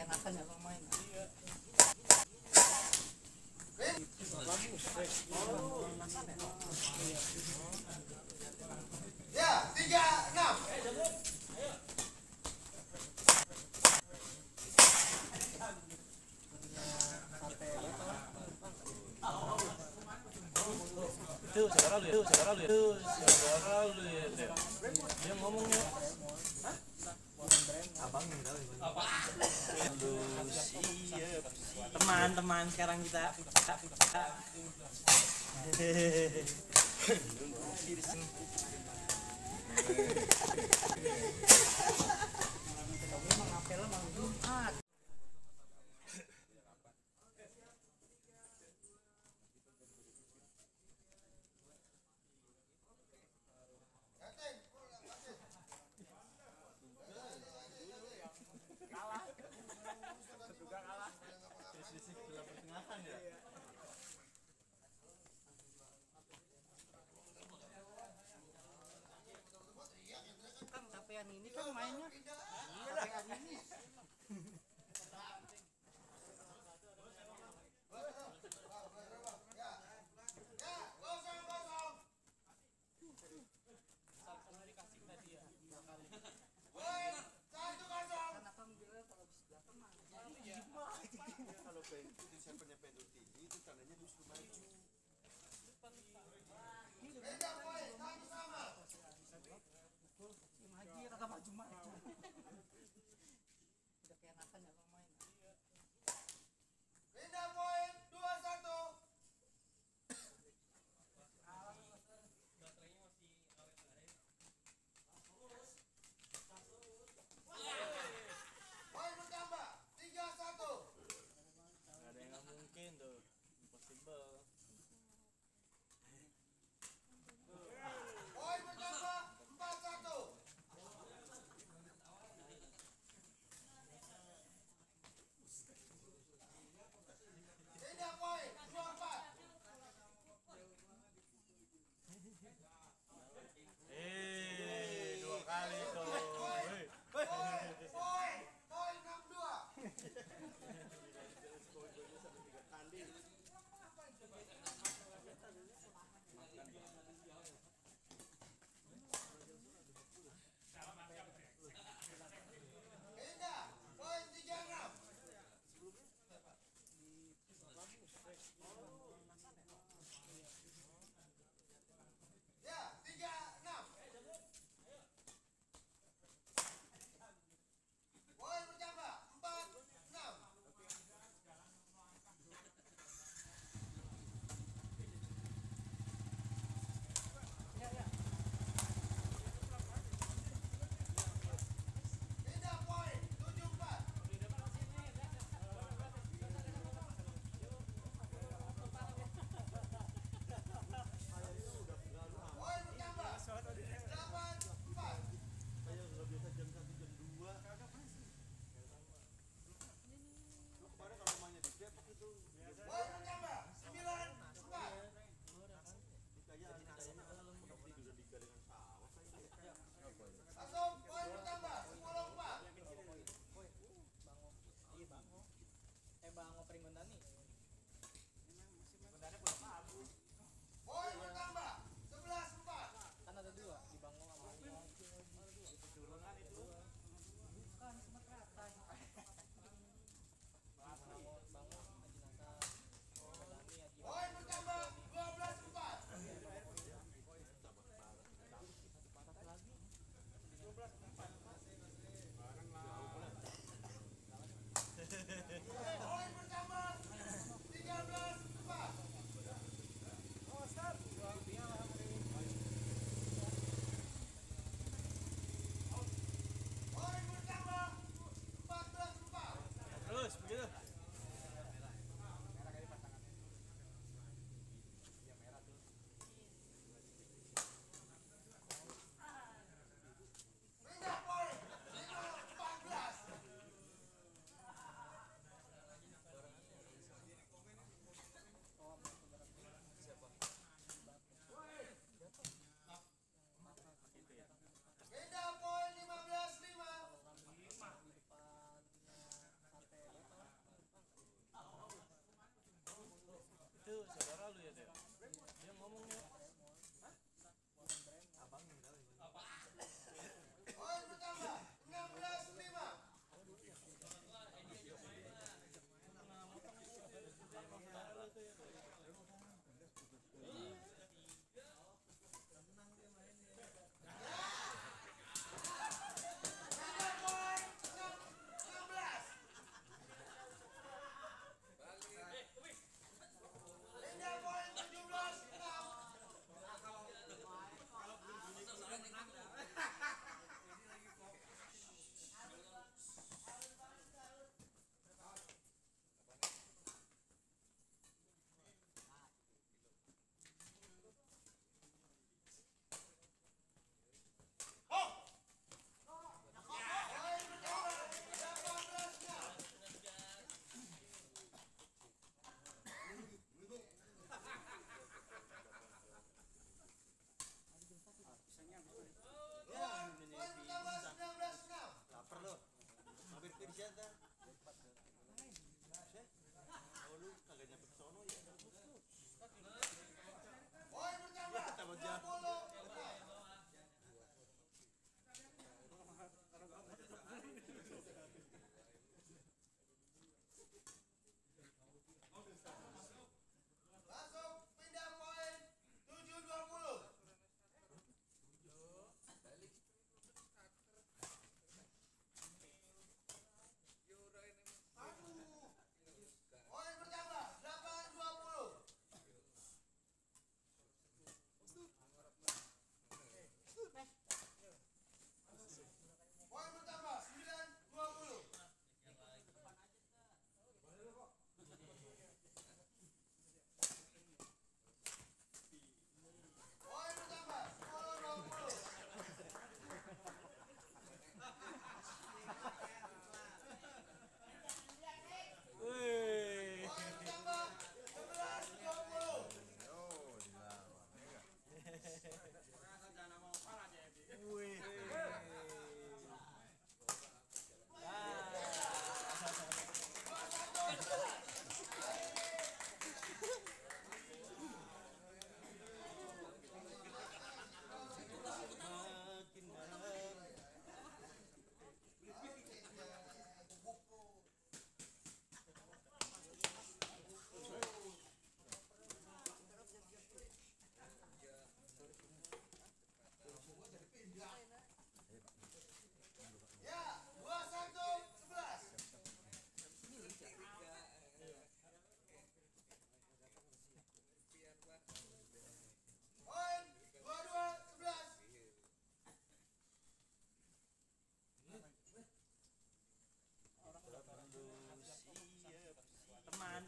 enakan ya kalau main. Ya, 36. Itu saudara lu ya. Dia ngomongnya. Hah? Abang tahu. Lu siap. Teman-teman sekarang kita. Memang apelnya malam Jumat. Kan capean ini kan mainnya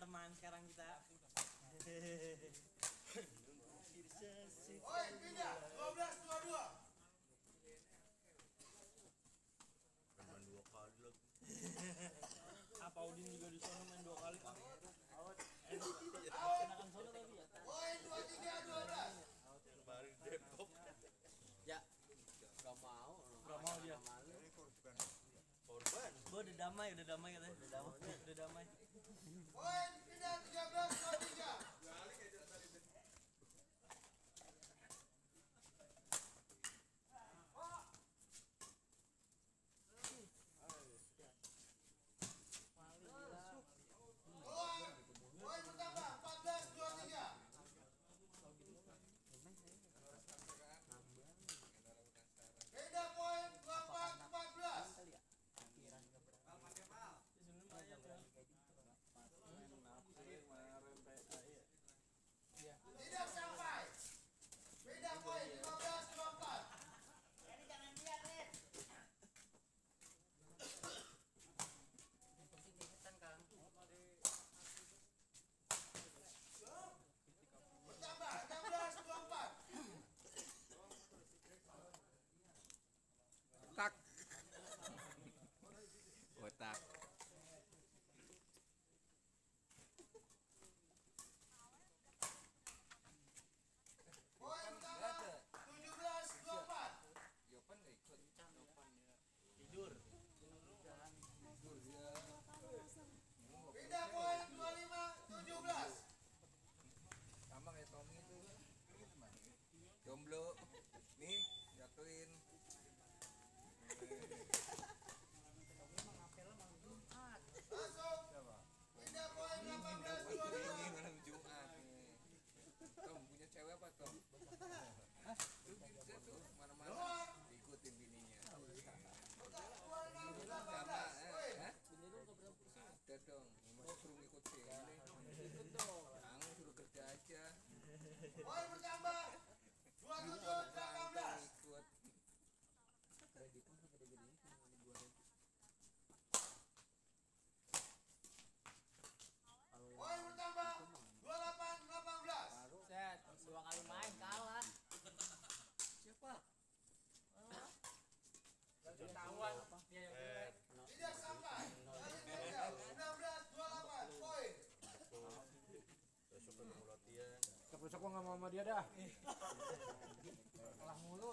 teman sekarang kita. Poin pindah 12-22. Main 2 kali lagi. Apa Udin juga di sana main 2 kali? Out. Enakan sono tapi ya. Poin 23-12. Kemarin Depok. Ya, gak mau dia. Korban. Gua udah damai katanya. Udah damai. Poin pindah 13-23. Keluar. Poin bertambah 14-23. Beda poin 24-14. Tidak sampai. Beda poin 15-24. Bertambah 16-24. tak kotak Poin bertambah 17-24. Tidur. Beda poin 25-17. sama kayak Tommy itu jomblo nih jatuhin Masuk. Beda poin 18-25. malam Jumat nih Tom punya cewek apa Tom? Hah? Tuh bisa tuh mana-mana ikutin bininya sama hah? ada dong masih suruh ngikutin ikut dong jangan suruh kerja aja Poin bertambah 27-18. ikut Poin bertambah 28-18. Set, 2 kali main kalah. siapa? Ketahuan dia yang jelek. Tidak sampai. Lanjut 16-28. Poin. Besok kan mau latihan. Besok gua nggak mau sama dia dah. Kalah mulu.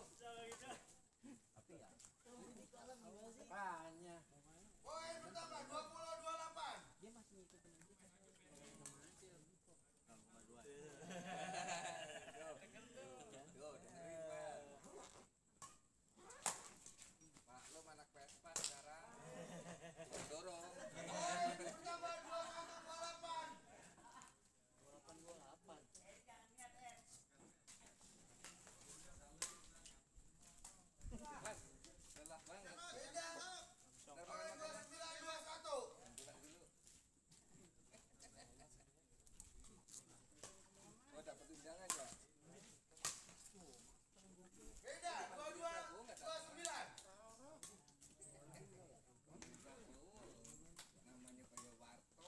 Apanya? Poin bertambah 20-28. Dia masih ngikutin aja. Tuh, dengerin Pak. Pak, lo anak Vespa sekarang. Dorong. Poin bertambah 21-28. 28. Mas, lelah banget. Beda. Poin 29-21. Pulang dulu. Oh, dapat undangan ya? Beda 22-29. Oh, namanya kayak Warto.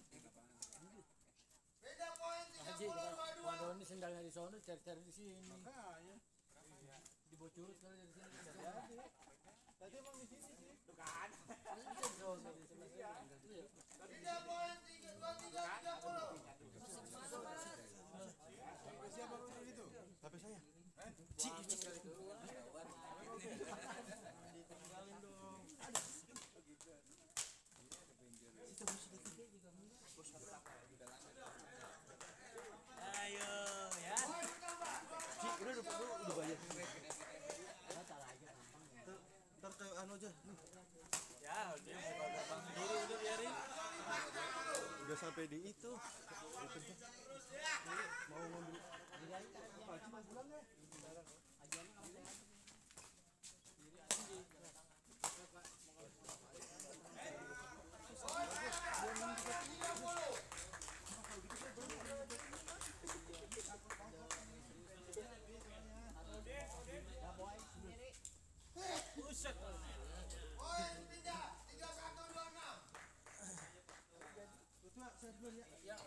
Beda poin Haji, kalau 30-22. ini sendalnya di sono, cari-cari di sini. Dibocurin kali dari sini. Jadi. Tadi emang di sini sih. Masih bisa di sono di sebelah sini. Beda poin 23-30. Siapa dulu itu? HP saya. Ditinggalin dong. Ayo ya. Poin bertambah Udah bayar. Salah aja. Ntar ke anu aja. Nih. Ya, dia mau gampang sendiri udah biarin. Udah sampai di itu. Mau ngambil. Poin 30. Buset. Poin pindah 31-26.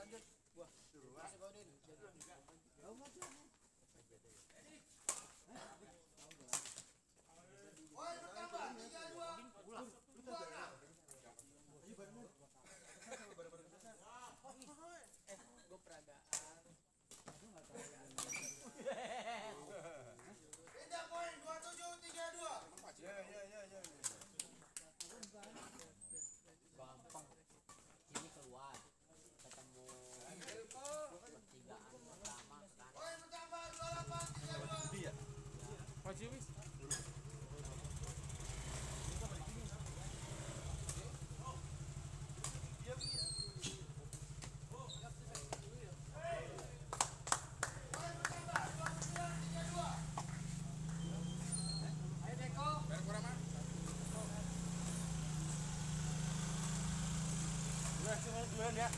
Udah cuma duluan ya.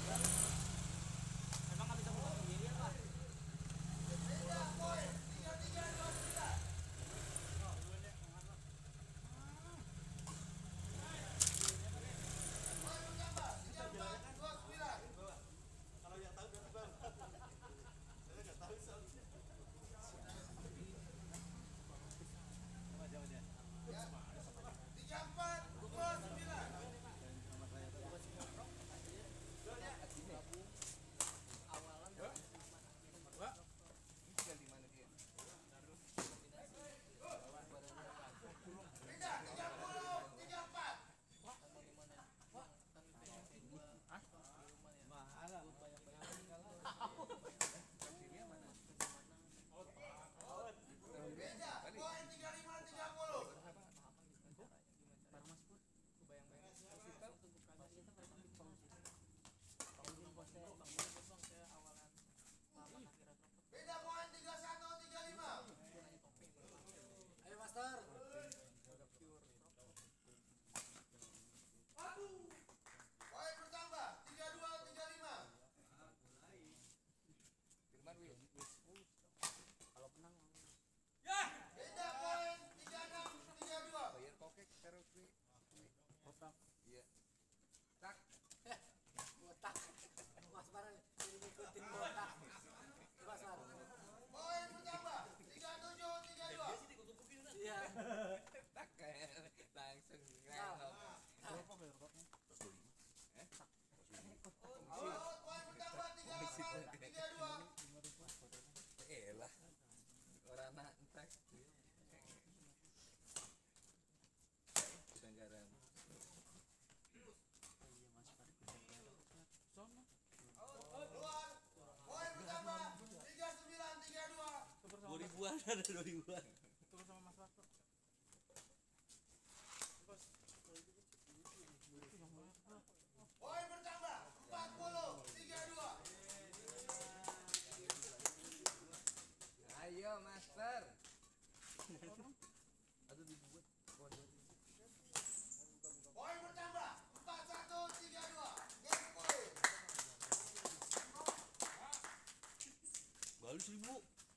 Emang nggak bisa buka sendiri apa? Beda poin. 3329. Poin bertambah 3429. Kalau yang tahu berarti bang. Saya nggak tahu soalnya. Ya. 3429. Ini tinggal di mana dia? Beda 30 34. Beda poin 3530. Beda poin 3135. Ayo master. Poin bertambah 3235. Firman Wil. Beda poin 3632. Bayar kokek karaoke. Iya. Tak. Botak. Mas Bar ini ngikutin botak. Mas Bar. Poin bertambah 3732. Iya. Tak kayak langsung ngelok. Oh, poin bertambah 3832. Elah. Orang anak entek. Sudah garam. Keluar. Poin bertambah 3932. 2000-an ada 2000-an. Poin bertambah 4032. Ayo master. Poin bertambah 4132. Game poin. Baru 1000.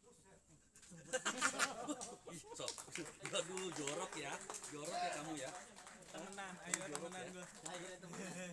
Ih, sok. Aduh, jorok ya. Jorok ya kamu ya. Temenan, ayo temenan gue. Akhirnya temen.